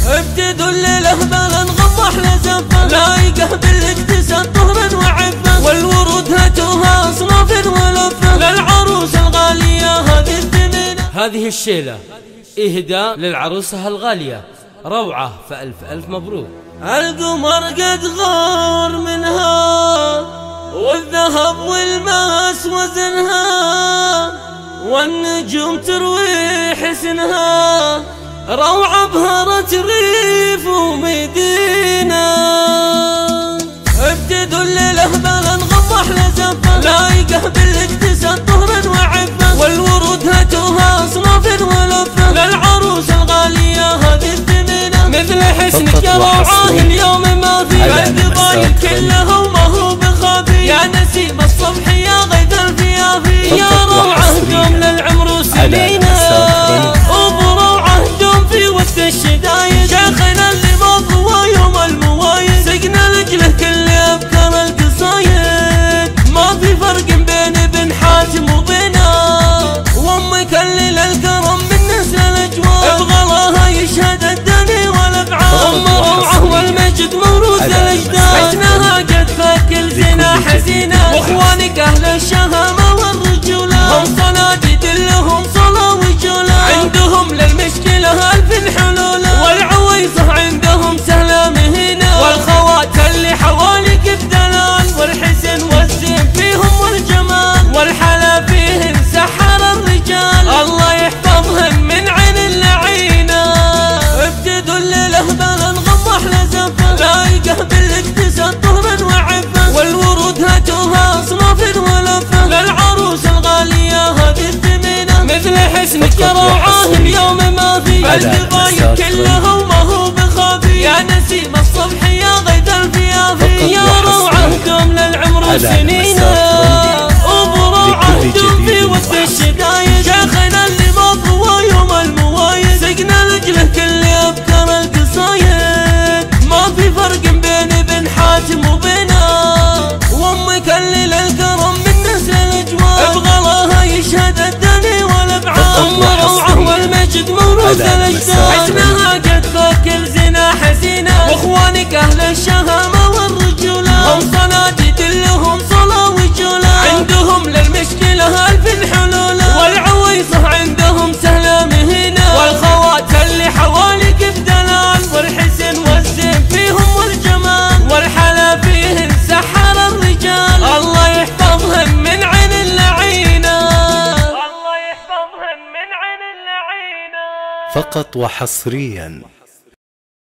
ابتدوا الليلة بلا نغضح لزفة، لايقه بالاكتساب طهرا وعفة، والورود هاتوها أصناف ولفة، للعروس الغالية هذه الثمينة. هذه الشيلة إهداء للعروسة الغالية روعة، فألف ألف مبروك. القمر قد غار منها، والذهب والماس وزنها، والنجوم تروي حسنها، روعة بهرت ريف ومدينة. ابتدوا الليلة بلا نغضح لزفة، لايقه بالاكتساب طهرا وعفة، والورود هاتوها أصناف ولفة، للعروس الغالية هذه الثمينة. مثل حسنك يا روعة اليوم ما في، القبايل كلها وما هو بخافي، يا نسيم الصبح يا غيث الفيافي، يا روعة دوم للعمر وسنينة، وبروعة دوم في وسط الشدايد، شيخنا اللي ما ضوى يوم الموايد، سقنا لجله كل أبكار القصايد، ما في فرق بين ابن حاتم وبينا، وامك اللي للكرم من نسل الأجواد، بغلاها يشهد الدني والأبعاد، أم روعة والمجد موروث الأجداد، حسنها قد فكل زنا حزينة، واخوانك أهل الشهامة والرجولة، هم صناديد لهم صلاة وجولة، عندهم للمشكلة ألف حلولة، والعويصة عندهم سهلة مهينة، والخوات اللي حواليك بدلال، والحسن والزين فيهم والجمال، والحلا فيهن سحر الرجال، الله يحفظهن من عين اللعينة. ابتدوا الليلة بلا نغضح لزفة، لايقه بالاكتساب طهرا وعفة، والورود هاتوها أصناف ولفة، للعروس الغالية هذه الثمينة. مثل حسنك يا روعة اليوم ما في، القبايل كلها وما هو بخافي، يا نسيم الصبح يا غيث الفيافي، يا روعة دوم للعمر وسنينة، وبروعة دوم في وسط الشدايد، شيخنا اللي ما ضوى يوم الموايد، سقنا لجله كل أبكار القصايد، ما في فرق بين ابن حاتم وبينا، وامك اللي للكرم من نسل الأجواد، بغلاها يشهد الدني والأبعاد، أم روعة والمجد موروث الأجداد، حسنها قد فكل زنا حزينة، واخوانك أهل الشهامة والرجولة، هم صناديد لهم صلاة وجولة، عندهم للمشكلة ألف حلولة، والعويصة عندهم سهلة مهينة، والخوات اللي حواليك بدلال، والحسن والزين فيهم والجمال، والحلا فيهن سحر الرجال، الله يحفظهن من عين اللعينة، الله يحفظهن من عين اللعينة. فقط وحصريا